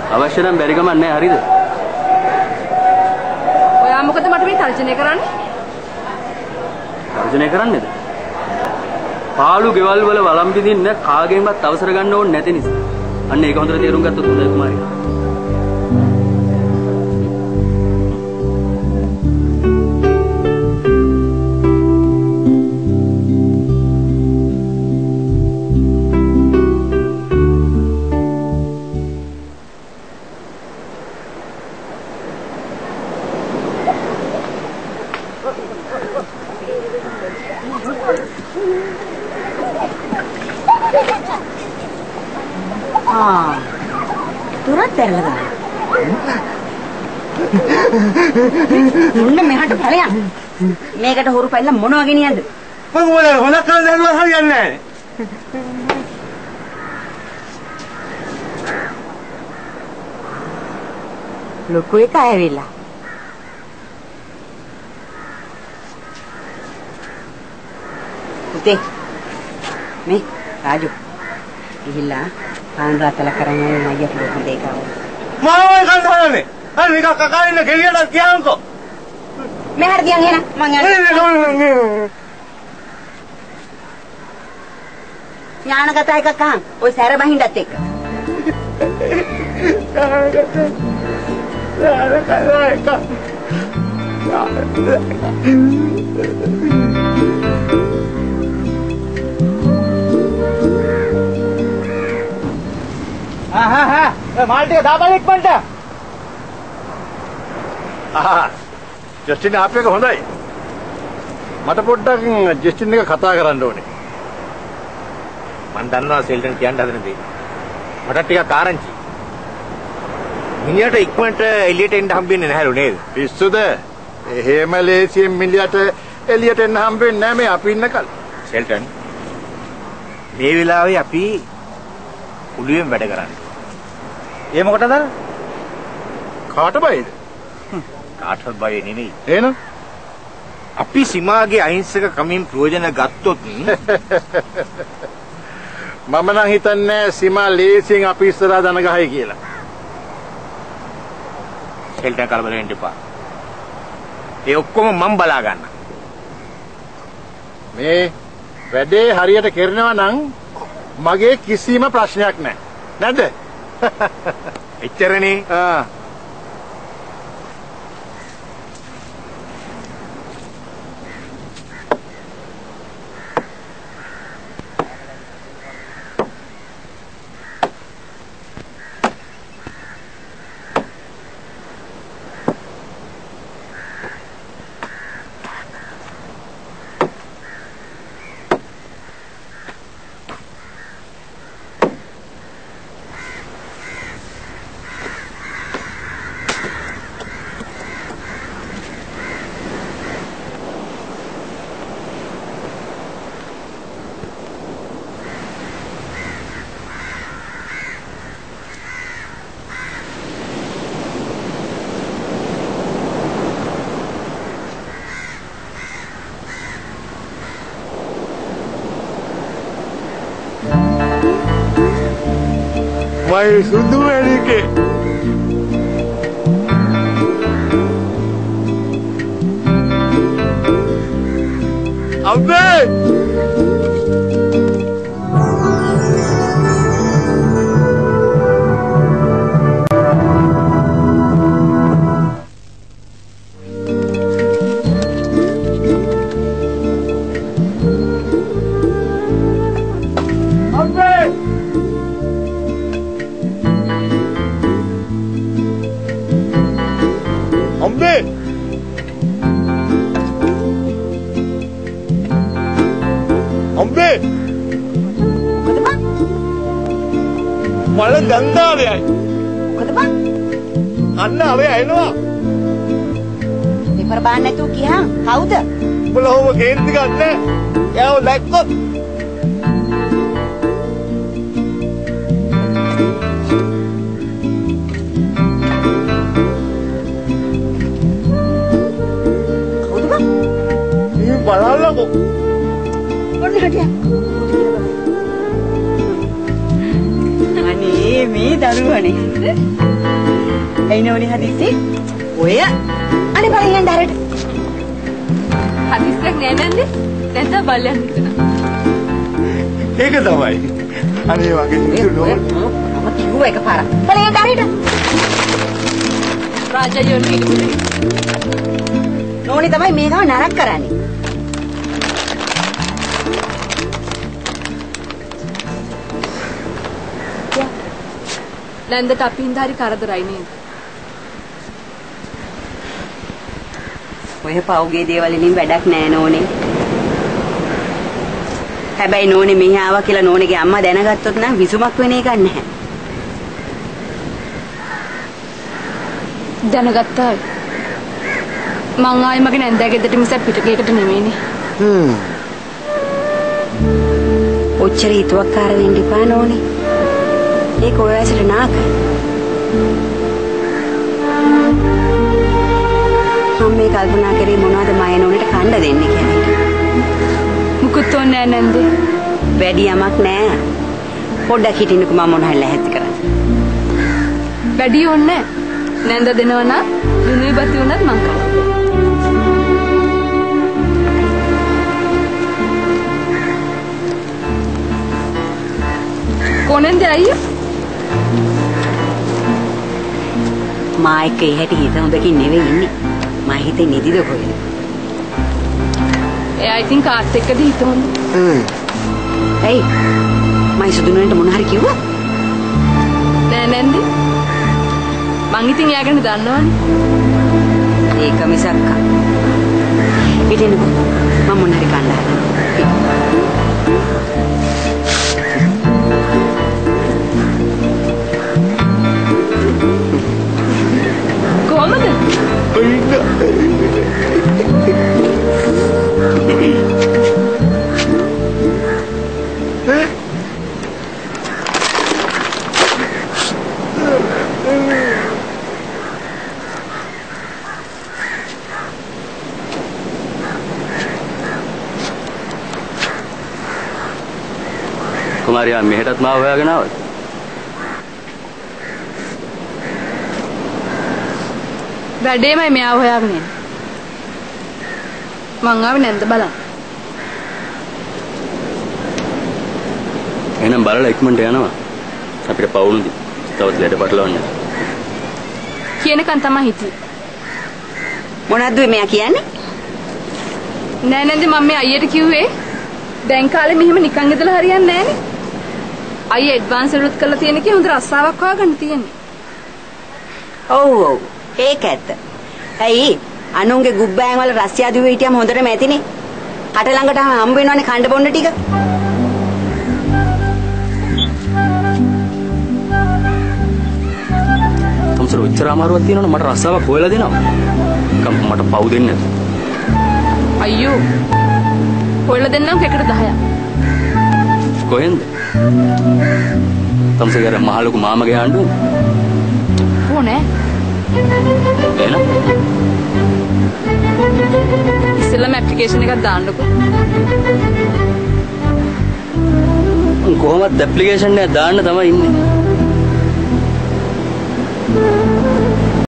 අවශ්‍ය නම් බැරි ගමන් නැහැ හරිද? ඔයා මොකද මට මේ තර්ජනය කරන්නේ? තර්ජනය කරන්නේද? පාළු ගෙවල් වල වළම් බිඳින්න කාගෙන්වත් අවසර ගන්න ඕනේ නැති නිසා. අන්න ඒක හොඳට තේරුම් ගත්තොත් හොඳයි කුමාරියා. මුන්න මෙහාට ඵලයන් මේකට හොරු පැල්ල මොනවා ගෙනියන්නද මම මොනවා හොලක් කරලා දැනුවා හරියන්නේ නැහැ ලොකු එක ඇවිල්ලා පුතේ මේ රාජු ගිහිල්ලා පාන් රාතල කරන් යන අයියට ලොකු දෙයක් ආවා මාවයි කන්දරනේ අර නිකන් කකාරින්න ගෙලියට කියන්කෝ මෙහාට ගියන් එන මං යනවා ඥානගත එකක් අහන් ඔය සැර බහින්නත් එක්ක මාල් ටික දාපන් ඉක්මනට ජස්ටින් ආප් එක හොඳයි මට පොඩ්ඩක් ජස්ටින් එක කතා කරන්න ඕනේ මම දන්නවා සෙල්ටන් කියන්න හදන දේ මට ටිකක් ආරංචි මිනිහට ඉක්මනට එළියට එන්න හම්බෙන්නේ නැහැලු නේද පිස්සුද එහෙම ලේසියෙන් මිනිහට එළියට එන්න හම්බෙන්නේ නැහැ මේ අපි ඉන්නකල් සෙල්ටන් මේ වෙලාවේ අපි උළුවෙන් වැඩ කරන්නේ ඒ මොකටද අර කාට බයිද කාටවත් බය නෙමෙයි එහෙනම් අපි සීමාගේ අහිංසක කමින් ප්‍රයෝජන ගත්තොත් මම නම් හිතන්නේ සීමා ලේසියෙන් අපි ඉස්සරහා දන ගහයි කියලා සෙල්ටන් කලබල වෙන්න එපා ඒ ඔක්කොම මම බලා ගන්න මේ වැඩේ හරියට කරනවා නම් මගේ කිසිම ප්‍රශ්නයක් නැහැ නැද්ද එච්චරනේ Vai sudu elike. Abbe! මල ගන්ධාවයයි මොකද බං අන්න අවේ ඇෙනවා දෙපර බාන්න නැතුව කියහන් කවුද උඹලා ඔව කේන්ති ගන්න එයාව දැක්කොත් කවුද බං මේ බලන්නකෝ මොකද හිටියා මේ දරුවනේ ඇයි නෝනේ හදිස්සි? ඔය අනේ බලන්න යන්න හරියට. හදිස්සියක් නෑ නේද? දැන් තව බල්ලයන් හිටනවා. ඒක තමයි. අනේ වගේ සිසු නෝන. මම කිව්වා එකපාරක්. බලන්න යන්න හරියට. රාජයෝ නිකුනේ. නෝනේ තමයි මේකව නරක කරන්නේ. නැන්දට අපි හින්දා හරි කරදරයි නේද? ඔය පවුගේ දේවල් වලින් වැඩක් නෑ නෝනේ. හැබැයි නෝනේ මෙහි ආවා කියලා නෝනේගේ අම්මා දැනගත්තොත් නම් විසුමක් වෙන එකක් නැහැ. දැනගත්තා. මං ආයි මගේ නැන්දා ගෙදරට මිසක් පිටකයකට නෙමෙයිනේ. ඔච්චර හිතුවක්කාර වෙන්න එපා නෝනේ. ඒක ඔය ඇසට නාකයි. මම මේ කල්පනා කරේ මොනවද මය නෝනට කන්න දෙන්නේ කියලා. මුකුත් ඕනේ නෑ නැන්දේ. වැඩි යමක් නෑ. පොඩ්ඩක් හිටින්නකෝ මම මොන හරි ලැහැත්ති කරන්නේ. වැඩි ඕනේ නෑ. නැන්ද දෙනවා නම් දුනුයි බති උනත් මං කනවා. කොනෙන්ද අයියා? මා එක්ක එහෙට හිත හොඳකින් නෙවෙයි ඉන්නේ. මා හිතේ නිදිද කොහෙද? එයා ඉතින් කාත් එක්කද හිත හොඳ? ඇයි? මයි සුදුනන්ට මොන හරි කිව්වා? නෑ නැන්දි. මං ඉතින් එයා ගැන දන්නවනේ. ඒක මිසක්කා. ඉතින්කෝ මම මොන හරි කන්න හදනවා. කොහමද? කුමාරියා මෙහෙටත් මාව හොයාගෙන ආවද? වැඩේමයි මෙයා හොයාගෙන එන්නේ. මං ආවේ නැන්ද බලන්න. එහෙනම් බලලා ඉක්මනට යනවා. අපිට පවුනුදි. තවත් ලැඩ පටලවන්න. කියනකන් තමයි හිටියේ. මොනවද මෙයා කියන්නේ? නෑ නැන්දි මම මේ අයියට කිව්වේ දැන් කාලේ මෙහෙම නිකන් ඉඳලා හරියන්නේ නෑනේ. අයියා ඇඩ්වාන්ස් එකක් කරලා තියෙන කී හොඳ රස්සාවක් හොයාගන්න තියෙන්නේ. ඔව් ඔව්. ඒක ඇත්ත. ඇයි? අනුන්ගේ ගුබ්බෑන් වල රස්තියාදුවේ හිටියම හොඳටම ඇතිනේ. කට ළඟට හම්බ වෙනවනේ කණ්ඩ බොන්න ටික. කොම්සර උච්චර අමාරුවක් තියෙනවනේ මට රස්සාවක් හොයලා දෙනවා. කම් මට පව් දෙන්නේ නැද්ද? අයියෝ. හොයලා දෙන්නම් එකකට 10ක්. කොහෙන්ද? තමසේගර මහලුකු මාමගේ ආණ්ඩුවද? ඕනේ. එහෙනම් ඉස්සෙල්ලාම ඇප්ලිකේෂන් එකක් දාන්නකෝ. කොහොමද ඇප්ලිකේෂන් එක දාන්න තමයි ඉන්නේ.